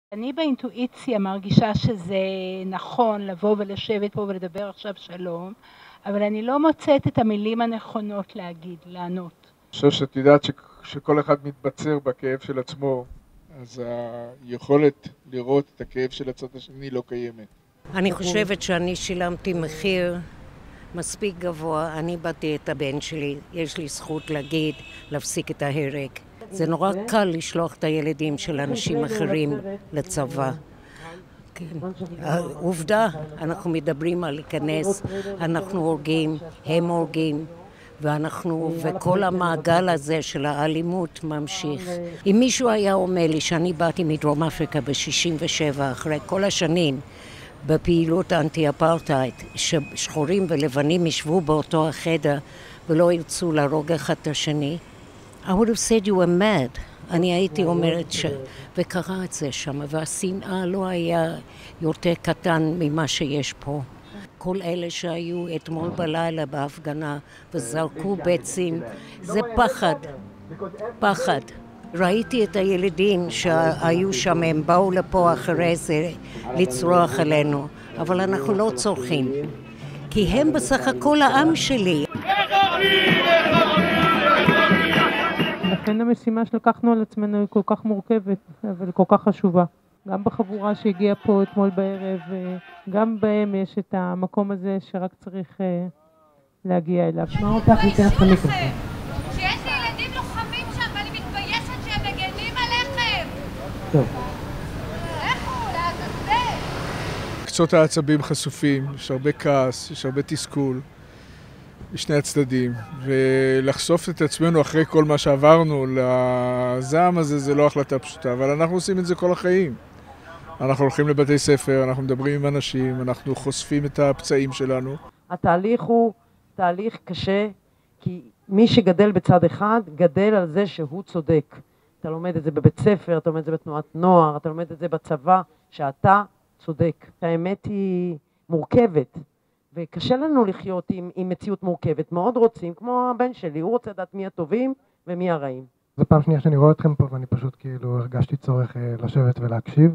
אני באינטואיציה מרגישה שזה נכון לבוא ולשבת פה ולדבר עכשיו שלום, אבל אני לא מוצאת את המילים הנכונות להגיד, לענות. אני חושב שאת יודעת שכל אחד מתבצר בכאב של עצמו, אז היכולת לראות את הכאב של הצד השני לא קיימת. אני חושבת שאני שילמתי מחיר מספיק גבוה. אני באתי את הבן שלי, יש לי זכות להגיד, להפסיק את ההרג. זה נורא קל לשלוח את הילדים של אנשים אחרים לצבא. כן. עובדה, אנחנו מדברים על להיכנס, אנחנו הורגים, הם הורגים, וכל המעגל הזה של האלימות ממשיך. אם מישהו היה אומר לי שאני באתי מדרום אפריקה ב-67, אחרי כל השנים, בפעילות האנטי-אפרטהייד, ששחורים ולבנים ישבו באותו החדר ולא ירצו להרוג אחד את השני, I would have said you were mad. אני הייתי אומרת וקרה את זה שם, והשנאה לא היה יותר קטן ממה שיש פה. כל אלה שהיו אתמול בלילה בהפגנה וזרקו ביצים, זה פחד, פחד. ראיתי את הילדים שהיו שם, הם באו לפה אחרי זה לצרוח עלינו, אבל אנחנו לא צורכים, כי הם בסך הכל העם שלי. לכן המשימה שלקחנו על עצמנו היא כל כך מורכבת, אבל כל כך חשובה. גם בחבורה שהגיעה פה אתמול בערב, גם בהם יש את המקום הזה שרק צריך להגיע אליו. שמע אותך ניתן לך מיקרופון. שיש לי ילדים לוחמים שם ואני מתביישת שהם מגנים עליכם. טוב. לכו, לעזאזל. קצות העצבים חשופים, יש הרבה כעס, יש הרבה תסכול בשני הצדדים, ולחשוף את עצמנו אחרי כל מה שעברנו לזעם הזה זה לא החלטה פשוטה, אבל אנחנו עושים את זה כל החיים. אנחנו הולכים לבתי ספר, אנחנו מדברים עם אנשים, אנחנו חושפים את הפצעים שלנו. התהליך הוא תהליך קשה, כי מי שגדל בצד אחד, גדל על זה שהוא צודק. אתה לומד את זה בבית ספר, אתה לומד את זה בתנועת נוער, אתה לומד את זה בצבא, שאתה צודק. האמת היא מורכבת, וקשה לנו לחיות עם מציאות מורכבת. מאוד רוצים, כמו הבן שלי, הוא רוצה לדעת מי הטובים ומי הרעים. זו פעם שנייה שאני רואה אתכם פה, ואני פשוט כאילו הרגשתי צורך לשבת ולהקשיב.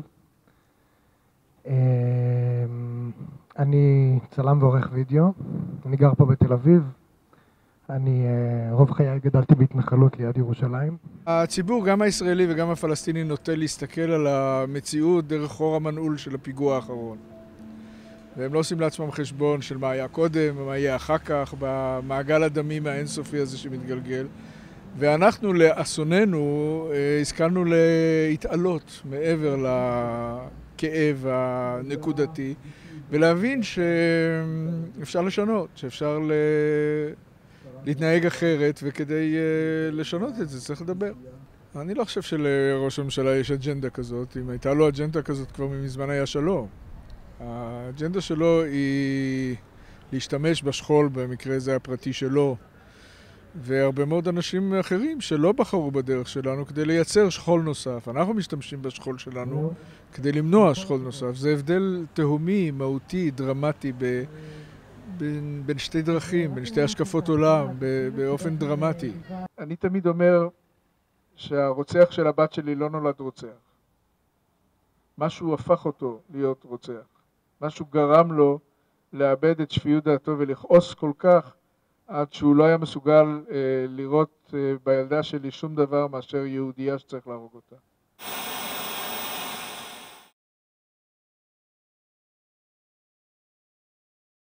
אני צלם ועורך וידאו, אני גר פה בתל אביב, אני רוב חיי גדלתי בהתנחלות ליד ירושלים. הציבור, גם הישראלי וגם הפלסטיני, נוטה להסתכל על המציאות דרך חור המנעול של הפיגוע האחרון. והם לא עושים לעצמם חשבון של מה היה קודם ומה יהיה אחר כך במעגל הדמים האינסופי הזה שמתגלגל. ואנחנו לאסוננו השכלנו להתעלות מעבר לכאב הנקודתי ולהבין שאפשר לשנות, שאפשר להתנהג אחרת, וכדי לשנות את זה צריך לדבר. אני לא חושב שלראש הממשלה יש אג'נדה כזאת. אם הייתה לו אג'נדה כזאת כבר מזמן היה שלום. האג'נדה שלו היא להשתמש בשכול, במקרה זה הפרטי שלו, והרבה מאוד אנשים אחרים שלא בחרו בדרך שלנו כדי לייצר שכול נוסף. אנחנו משתמשים בשכול שלנו כדי למנוע שכול נוסף. זה הבדל תהומי, מהותי, דרמטי בין שתי דרכים, בין שתי השקפות עולם, באופן דרמטי. אני תמיד אומר שהרוצח של הבת שלי לא נולד רוצח. משהו הפך אותו להיות רוצח. משהו גרם לו לאבד את שפיות דעתו ולכעוס כל כך עד שהוא לא היה מסוגל לראות בילדה שלי שום דבר מאשר יהודייה שצריך להרוג אותה.